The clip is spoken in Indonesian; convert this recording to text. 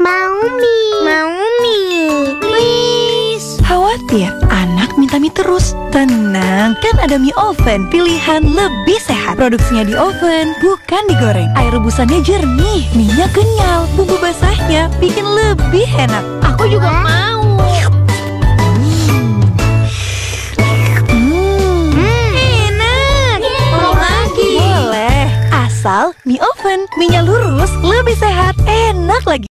Mau mie. Please. Khawatir anak minta mie terus? Tenang, kan ada mie oven, pilihan lebih sehat. Produksinya di oven, bukan digoreng. Air rebusannya jernih, mie-nya kenyal, bumbu basahnya bikin lebih enak. Aku juga mau. Enak. Mau lagi. Boleh, asal mie oven, mie-nya lurus, lebih sehat, enak lagi.